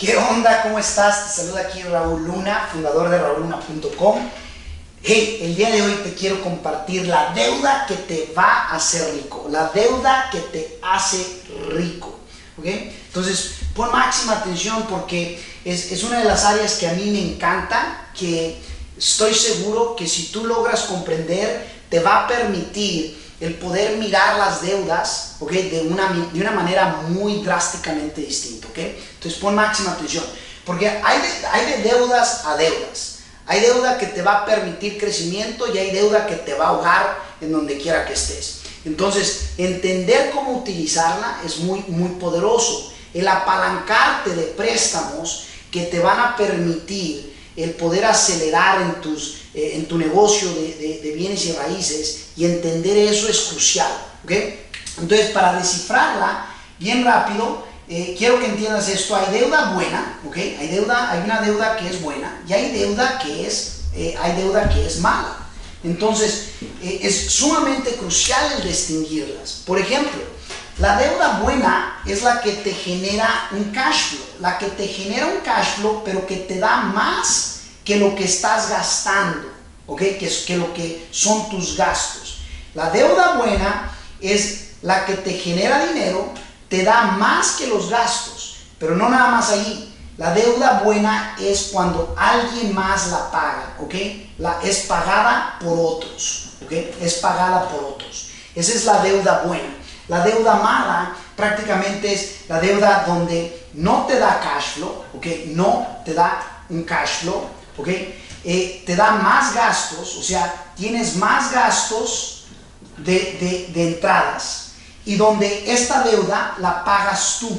¿Qué onda? ¿Cómo estás? Te saluda aquí Raúl Luna, fundador de rauluna.com. Hey, el día de hoy te quiero compartir la deuda que te va a hacer rico, la deuda que te hace rico, ¿ok? Entonces, pon máxima atención porque es una de las áreas que a mí me encanta, que estoy seguro que si tú logras comprender, te va a permitir el poder mirar las deudas, ¿ok? de una manera muy drásticamente distinta, ¿ok? Entonces pon máxima atención, porque hay de deudas a deudas. Hay deuda que te va a permitir crecimiento y hay deuda que te va a ahogar en donde quiera que estés. Entonces, entender cómo utilizarla es muy poderoso. El apalancarte de préstamos que te van a permitir el poder acelerar en tu negocio de bienes y raíces, y entender eso es crucial, ¿ok? Entonces, para descifrarla bien rápido, quiero que entiendas esto. Hay deuda buena, ¿ok? Hay una deuda que es buena y hay deuda que es mala. Entonces, es sumamente crucial el distinguirlas. Por ejemplo, la deuda buena es la que te genera un cash flow, pero que te da más que lo que estás gastando, ¿ok? Que lo que son tus gastos. La deuda buena es la que te genera dinero, te da más que los gastos, pero no nada más ahí. La deuda buena es cuando alguien más la paga, ¿ok? Es pagada por otros, ¿ok? Es pagada por otros. Esa es la deuda buena. La deuda mala prácticamente es la deuda donde no te da cash flow, ¿ok? No te da un cash flow, ¿ok? Te da más gastos, o sea, tienes más gastos de entradas, y donde esta deuda la pagas tú.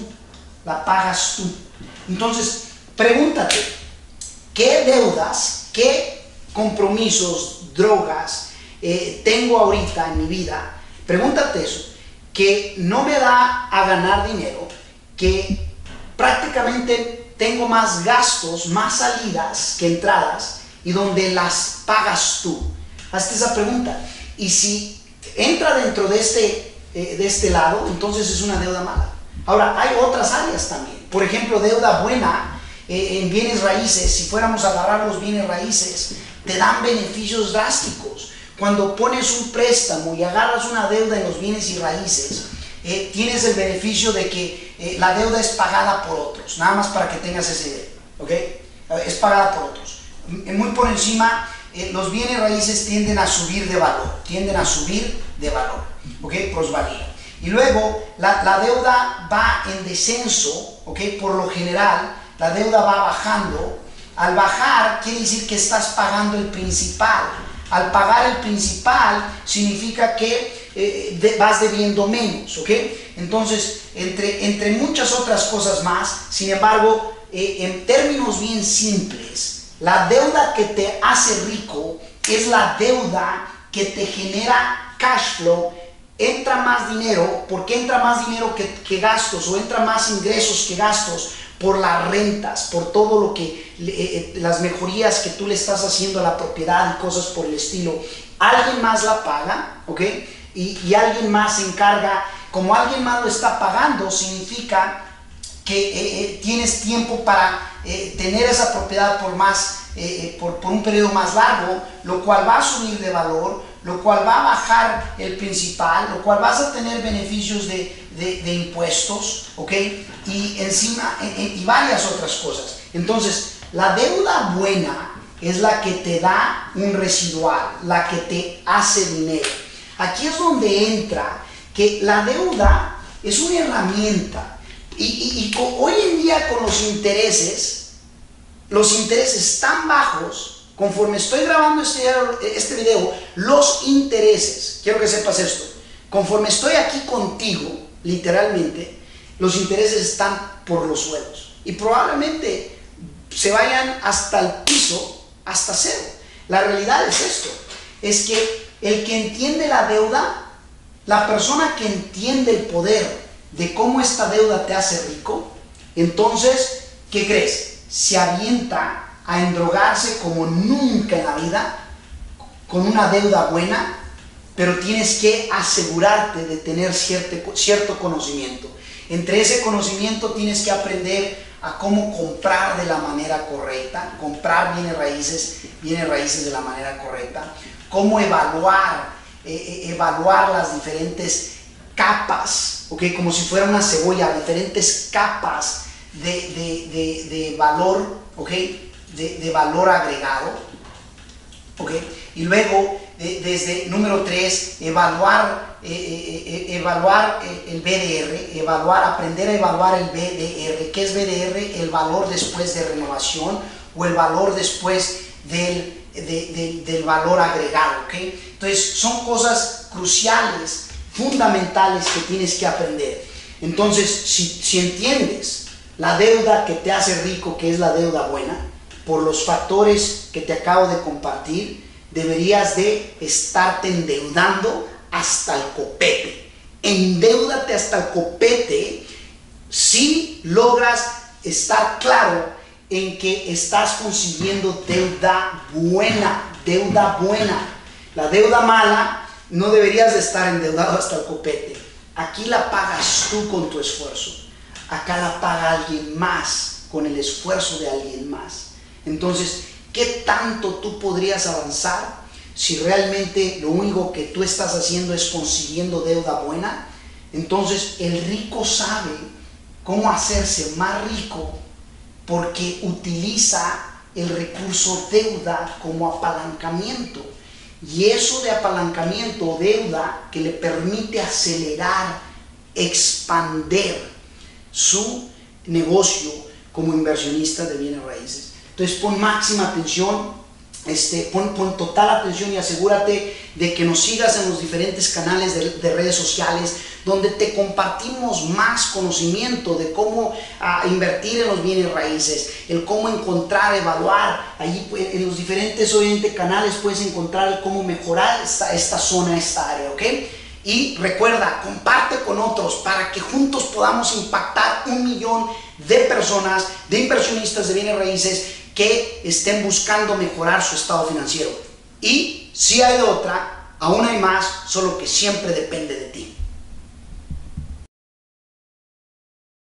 Entonces, pregúntate, ¿qué deudas, qué compromisos, drogas tengo ahorita en mi vida? Pregúntate eso, que no me da a ganar dinero, que prácticamente tengo más gastos, más salidas que entradas, y donde las pagas tú. Hazte esa pregunta, y si entra dentro de este lado, entonces es una deuda mala. Ahora, hay otras áreas también. Por ejemplo, deuda buena en bienes raíces. Si fuéramos a agarrar los bienes raíces, te dan beneficios drásticos. Cuando pones un préstamo y agarras una deuda en los bienes y raíces, tienes el beneficio de que la deuda es pagada por otros. Nada más para que tengas esa idea, ¿ok? Es pagada por otros. Muy por encima, los bienes raíces tienden a subir de valor. ¿Ok? Plusvalía. Y luego la deuda va en descenso, ¿ok? Por lo general, la deuda va bajando. Al bajar, quiere decir que estás pagando el principal. Al pagar el principal, significa que vas debiendo menos, ¿ok? Entonces, entre muchas otras cosas más, sin embargo, en términos bien simples, la deuda que te hace rico es la deuda que te genera cash flow. Entra más dinero. ¿Por qué entra más dinero que gastos? O entra más ingresos que gastos por las rentas, por todo lo que las mejorías que tú le estás haciendo a la propiedad y cosas por el estilo. Alguien más la paga, ¿ok? Y alguien más se encarga. Como alguien más lo está pagando, significa que tienes tiempo para tener esa propiedad por un periodo más largo, lo cual va a subir de valor, lo cual va a bajar el principal, lo cual vas a tener beneficios de impuestos, ¿ok? Y encima, y varias otras cosas. Entonces, la deuda buena es la que te da un residual, la que te hace dinero. Aquí es donde entra que la deuda es una herramienta. Hoy en día con los intereses tan bajos, conforme estoy grabando este video, los intereses, quiero que sepas esto, conforme estoy aquí contigo, literalmente, los intereses están por los suelos y probablemente se vayan hasta el piso, hasta cero. La realidad es esto, es que el que entiende la deuda, la persona que entiende el poder de cómo esta deuda te hace rico, entonces, ¿qué crees? Se avienta a endrogarse como nunca en la vida con una deuda buena, pero tienes que asegurarte de tener cierto conocimiento. Entre ese conocimiento tienes que aprender a cómo comprar de la manera correcta, comprar bienes raíces de la manera correcta, cómo evaluar las diferentes capas, ¿okay? Como si fuera una cebolla, diferentes capas de valor, ¿okay? de valor agregado, ¿okay? Y luego, desde número 3, evaluar el BDR, aprender a evaluar el BDR. ¿Qué es BDR? El valor después de renovación o el valor después del valor agregado, ¿okay? Entonces, son cosas cruciales, fundamentales que tienes que aprender. Entonces, si entiendes la deuda que te hace rico, que es la deuda buena, por los factores que te acabo de compartir, deberías de estarte endeudando hasta el copete. Endeúdate hasta el copete si logras estar claro en que estás consiguiendo deuda buena. La deuda mala no deberías de estar endeudado hasta el copete. Aquí la pagas tú con tu esfuerzo. Acá la paga alguien más con el esfuerzo de alguien más. Entonces, ¿qué tanto tú podrías avanzar si realmente lo único que tú estás haciendo es consiguiendo deuda buena? Entonces, el rico sabe cómo hacerse más rico porque utiliza el recurso deuda como apalancamiento. Y eso de apalancamiento o deuda que le permite acelerar, expander su negocio como inversionista de bienes raíces. Entonces pon máxima atención, pon total atención y asegúrate de que nos sigas en los diferentes canales de redes sociales donde te compartimos más conocimiento de cómo invertir en los bienes raíces, el cómo encontrar, evaluar. Allí en los diferentes obviamente canales puedes encontrar el cómo mejorar esta zona, esta área, ¿ok? Y recuerda, comparte con otros para que juntos podamos impactar 1 millón de personas, de inversionistas de bienes raíces que estén buscando mejorar su estado financiero. Y si hay otra, aún hay más, solo que siempre depende de ti.